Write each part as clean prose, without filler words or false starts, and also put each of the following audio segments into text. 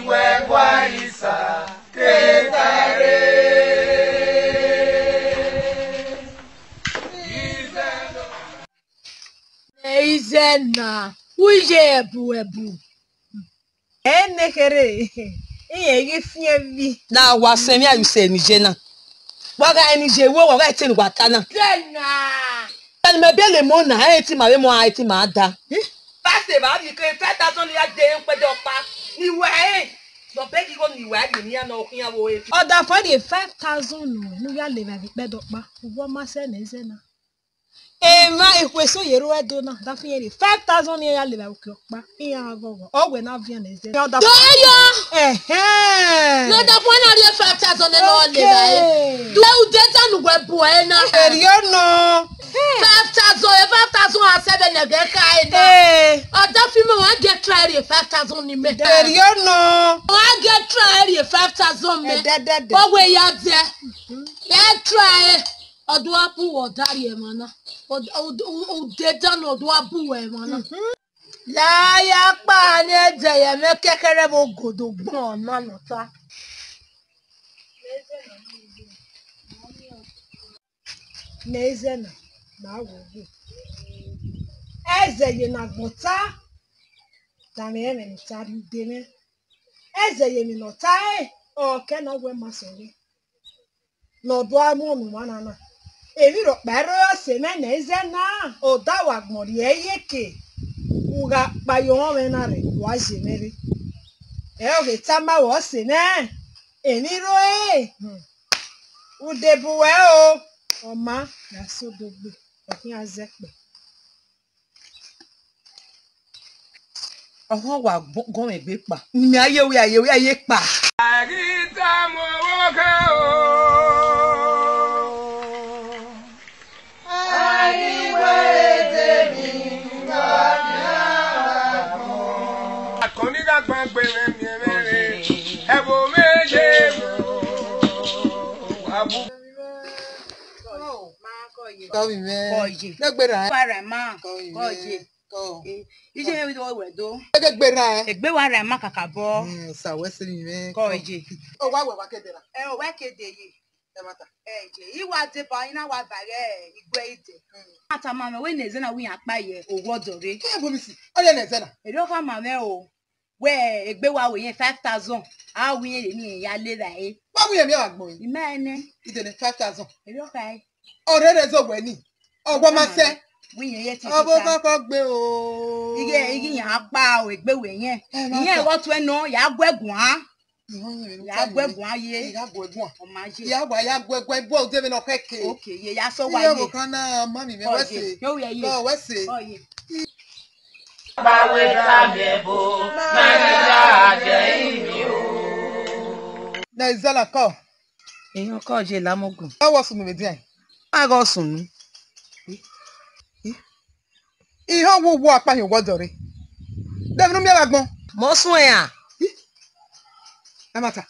iwe kwa isa ketare. Izena, uje ebu. Enekere, iye fievi. Na wasemi ayu se nije na. Waga nije wo waga eti ni watana. Zena. Tani me be le mo na eti ma we mo eti ma da. Pase ba bi ke 5,000 ya de npe do pa. Ni we so be ki go ni we ni ya na okun wo e. Oda for the 5,000 no ya le ba bi pe do pa. Wo ma se na zena. Ma ekweso yero edo na da fi yeri 5,000 ya le ba okun pa. Iya agogo. O we na via na zena. Doyo. No da for na 5,000 no le ba e. Do u data nu we bo e na. Erhitio no. 5,000 and 7 again kind. Oda fi me wan get try 5,000 ni me. Erhitio no. Wan get try 5,000 me. But we ya there. Ya try. Odo apu wo dari e mana. O data no do apu e mana. La ya pa ni eje ye me kekere mo godo gbon na no ta. Nezena na wogu. Eze ye na gbota. Da me me tari de me. Eze ye mi no ta o ke no we masori. No do amu nu mana na. Evi ro pero se me nezena o da wa gbori eyeke. Uga pa yo me na re wa je mere. O ge tama wo se me. Eni ro Udebuwe o. Oma na so dogbe okin azepe. Oho wa gon egbe pa. Ni aye pa. Agita mo woke o. Aiwe temi ngana. Akoni ga gbagbe mi mere. Ebo meje mo. Abu Koyi me. Legbera. Para ma. Koje. Ije me do we do. Legbera. Egbe wa ra ma kakabo. Sa wesi mi me. Koje. O wa we wa kedera. O wa kede yi. E mata. Je iwa de ba ina wa bare igwe ide. Ata ma me we na ezena wi apa ye owodore. Ke bo mi si. O ye na ezena. E do ka ma me o. We egbe wa we yen 5,000. A wi yen ni ya le ra e. Wa wi yen mi wa gbon yi. Imene. Ide ni 5,000. E do ka e. Ore re zo we ni. Ogbo ma se. Wi yen ye ti. Obo koko gbe o. Igi yan apa o egbe we yen. Iyen wo to eno ya gwegun a. Ya gwegun aye. Ya gwegun. O ma je. Ya gwegun bo o de me no keke. Okay, ye ya so wa ye. Ye mo kan na mami me wese. Yo ye ye. Go wese. Oh ye. Bawe kamebo Maria je imi o. Na izala ko. Eyan ko je lamogun. Awo sun mi din. Ma go sunu. Ihe ogwugwu apa hin gwodore. Dem nu mi agbon. Mo sun eyan. E mata.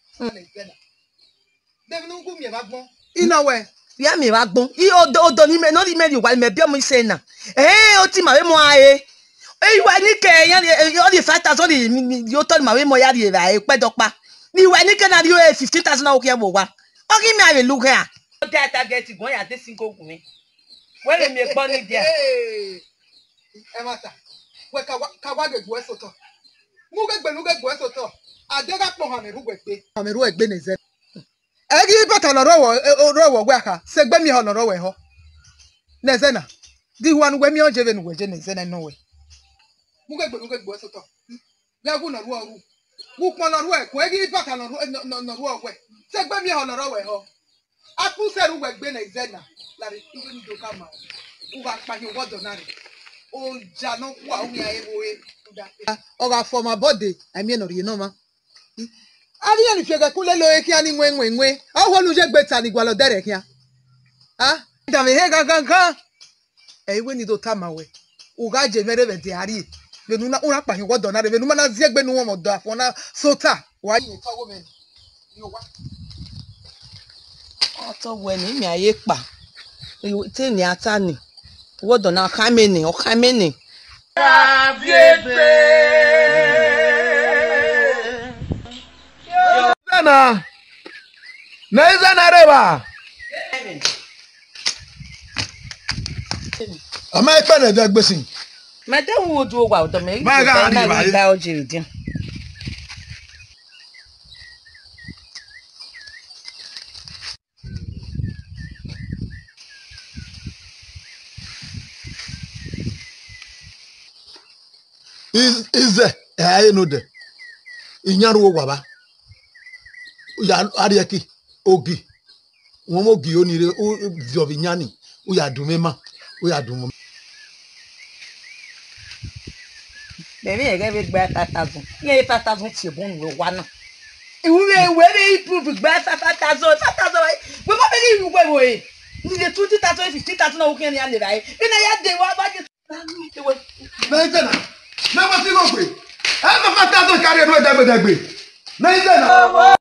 Dem nu ngu mi agbon. Ina we. Ya mi wa gbon. Odo ni me no ni me wa me bi o mo se na. O ti ma we mo aye. Iwa ni ke yan o di 5,000 yo to ma we mo ya di ra e pe do pa. Ni wa ni ke na di 15,000 na o ke wo wa. O ki mi ave lu ke a. O ta target gun ya te sinko gun mi. We le mi gbon ni dia. E mata. We ka wa gegbu esoto. Mu gegbu esoto. Adega po ha me ru gbe. Ha me ru egbe ne ze. Egi bata loro we aka. Se gbe mi ho loro we ho. Ne ze na. Di wan we mi o je be nu we je ne ze na no we. Mu gegbu esoto. Le gu na ru oru. Wu pon loro we ko egi bata loro ru we. Se gbe mi ho loro we ho. Aku se ru we gbe ne ze na. La ri iwe ni do kama. U ba pa ni wodo na re. O ja no kwa umi aye wo e. Oga for my body. I mean no you know ma. Ari ni fege kule lo e ki ani nwe. O ho lu je gbe ta ni gwa lo dere kia. Ah? Da me he gangan. E iwe ni do tama we. U ga je mere be de ari. Be nu na una pa hin wodo na re be nu ma na zie gbe nu won mo do afo na sota. Wa yi to wo me. Yo wa. Oto we ni mi aye pa. Te ni ata ni. Wodo na kameni, o kameni. Aviegbe Nezana reba. Ama ekpene de gbesin. Madam would do about the make. My God, is I know the Inyaru Waba. Uya Ariaki Ogi. Womogi only Zovignani. Uya Dumema. Uya Dum. Maybe I gave it back 5,000. Yeah, 5,000 to one. It will be very proof back 5,000. 5,000. We won't believe you go away. The 20,000, 50,000 okay in the end. I had the one budget. Never see no way. I'm a 5,000 carry no damage that way. Neither.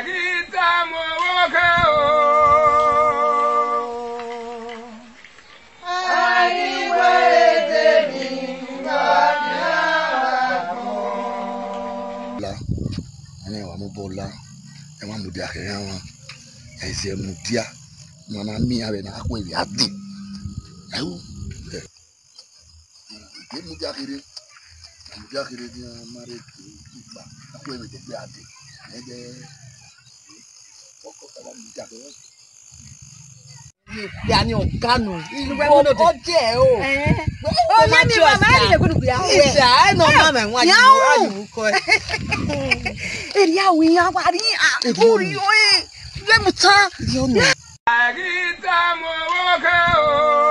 Bola e wan mudia ke yan e se mudia mama mi ave na akwe bi adi awu e mudia kire di mare ba akwe bi de adi e de oko kala mudia ke ya ni oganu o je o ma mi mama ri go nu ya I know mama nwa you ko eri awi ya wari ori o le muta yo no agita mo woke o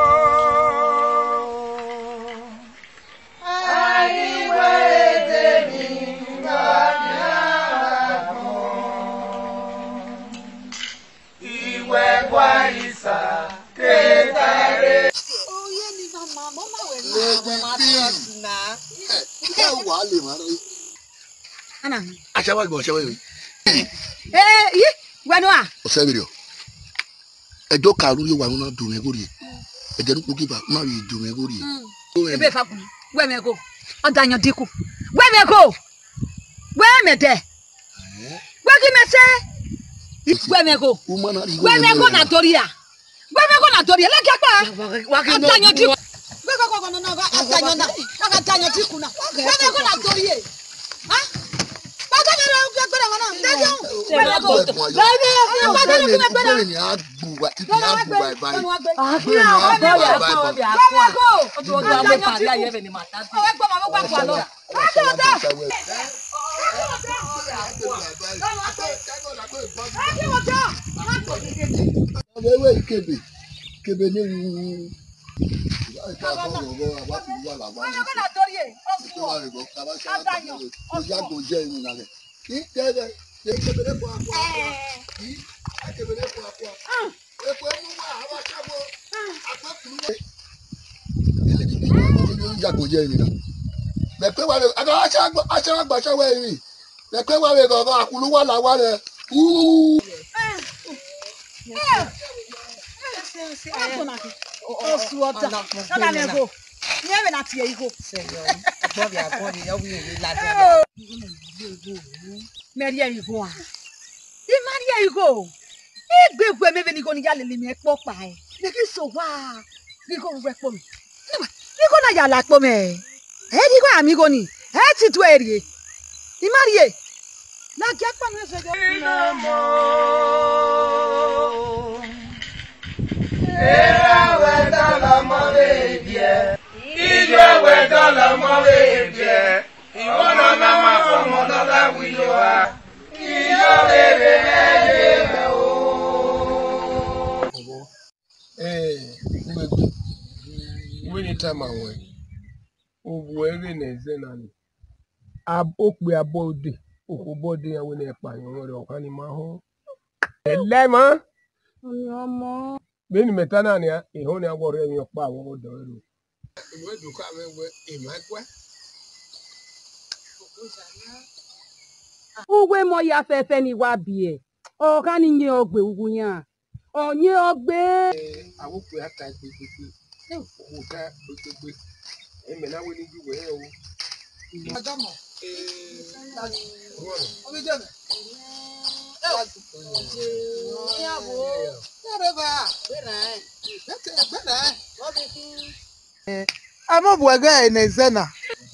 ai wede minga iwe kwa isa ketare o ye ni mama we na e wa le mara ana achawa go yi gwanu a o se video ejo karu yo wa na dun me gori eje ru ki ba ma wi dun me gori ebe fa kun gwe me ko odanyan diku gwe me ko gwe me de gwe ki me se gwe me ko na toria le ki apa odanyan diku gwe ko no odanyan diku na gwe me ko na torie ha Maria Igo. Egbe me ni go ni yale mi epo pa e. Ne ki so wa. Ni go we po mi. Ni go na yala po me. E di go ami go ni. E ti tu eri. Ni Marie. Na ki apa no se jo. Era we dala mo le die. Ijo we dala mo le die. Iwona na ma ko mo dala wi yo a. Iyo bebe me o. When time I went, whoever is then, I book we are body, who body and when they're paying or animal. Lemma, Benny Metanania, a honey war in your power. Where do come in my way? Uwe mo ya fefe ni wa bie. O ka ni nye ogbe ugu yan. O nye ogbe. I will pay a time quickly. Who can't be. And now we need you well. Madame, Ama bwaga enezena.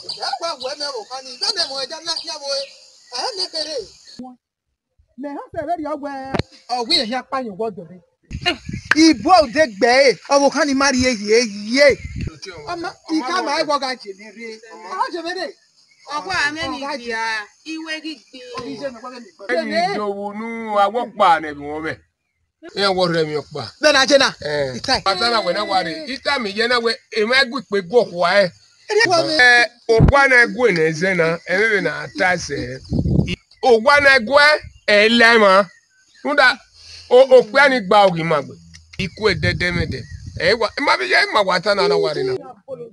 Ibo de gbe owo kan ni mari ye. Ama ika ma iwo ga jenere. Jenere. Ọkwa ameni dia iwe gigbe. Eni jowunu awopa na bi won be. E wore mi opa. Na jena. Itai. Atana we na ware. Ita mi je na we e ma gu pe go kwa e. Ogwa na gu na ezena, e na atase. Ogwa na gu e lema. Nda o pe ani gba ogi magbe. Iku e dedemede. E wa ma bi je ma wata na ware na.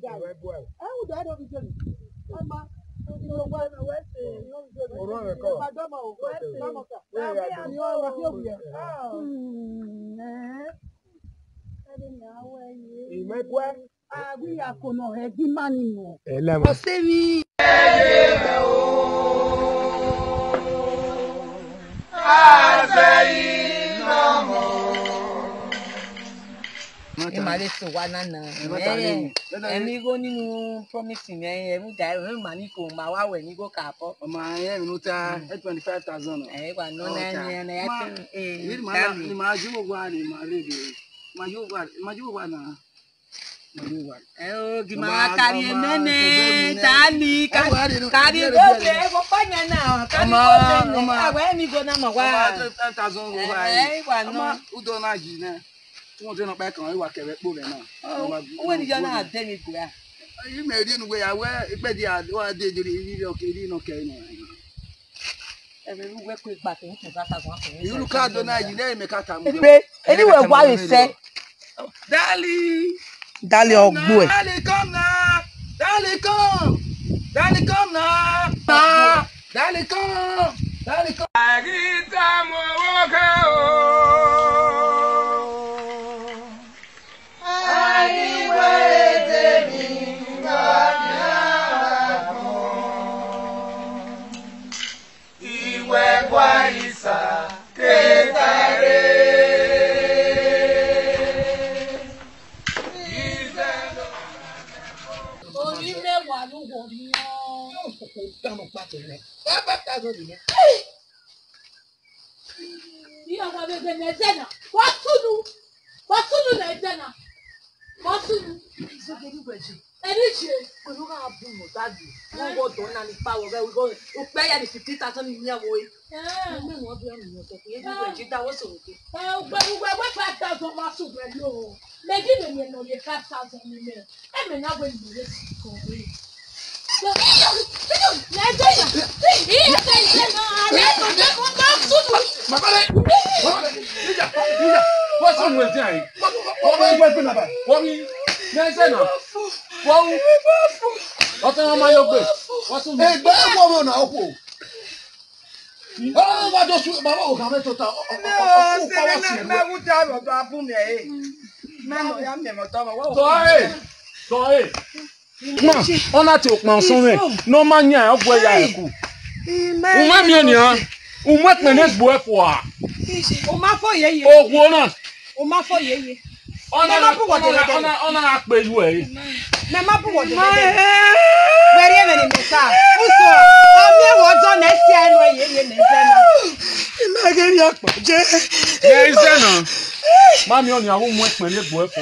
Emale so wana na emi go nínú promise mi emu da e ma ni ko ma wa we ni go ka po ma ye minuta 25,000 wa no na na ya ni ma ju gwa ni ma re de ma ju gwa na o gi ma kari nene tani kari go be go panya na kari go be awe mi go na ma wa 10,000 wa no udo na ji na wọ́n tẹ́ náà pẹ́ kàn wíwà kẹ̀rẹ́ pò rẹ̀ náà. Owó ènìyàn náà dé mi gbé. Yìí mẹ́rin inú wẹ̀ àwẹ́ ìpẹ́ di àdúrà dé ìdílé ìrírí ọkẹ́ ìrírí náà kẹ́rin náà. Ẹ̀rọ ìlú wẹ́ pé ìgbà tó ń tún bàtà kan àpò. Ìlú káàdó náà yìí lẹ́yìn mẹ́ka tà mú. Pé eníwèé wá rè sẹ́. Dálí ọgbó ẹ̀. Dálí come now. Dálí come. Dálí come now. Dálí come. Dálí come. Agita mo woke o. Erhitio, quando eu abro no dado, não vou donar nem pau, eu pego a 50,000 minha mãe. Não vou abrir no meu tempo, eu vou editar o seu. Eu vou 5,000 mais sobre eu. Me give me no 5,000 me. É melhor when you listen. Ona ti opon sunre no ma yan ogbo ya eku uma mi eniyan uma penegbo efo a O ma fo yeye ogwo na o ma fo yeye ona apelu e me ma bu wo de were ye me ni mesa uso o mi wo zo na si enu yeye na zena Imagine apaje ye zena ma mi oni awon mu penegbo efo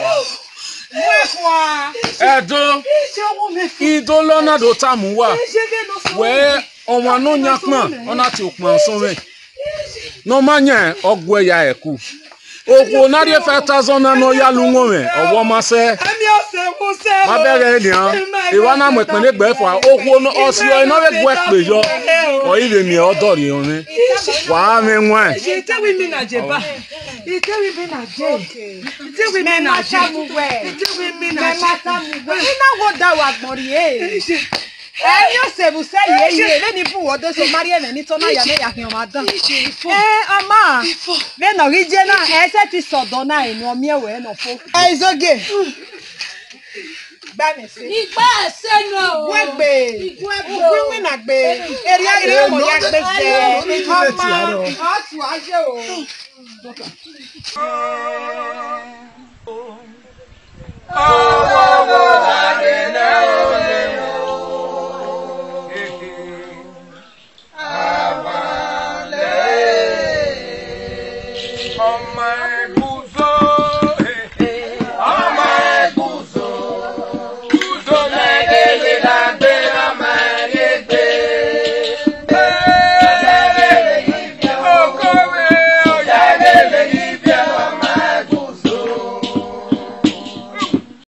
a Edo ido lona do tamu wa we onwa no nyapon ona ti opon sunre no ma yan ogbo ya eku ogwo na 5,000 na no ya lu won me owo ma se ma bere ni an iwa na mo penegbo efo a ogwo no osio ina we gbo epe yo o ire mi odori orin wa mi nwa itewi mi na jeba itewi mi na je itewi mi na samuwe itewi mi na samuwe ina wo da wa gbori yo se bu se ye le ni bu odo so mari ene ni to na ya me ya hin o ma dan ama le no ri je na e se ti sodo na inu omi ewe no fo Izoge. Gbanese. Igba seno. Igwegbe. Igwegbe na gbe. Eri mo ya gbe se. Ọmọ ọtún ajé o. Oh,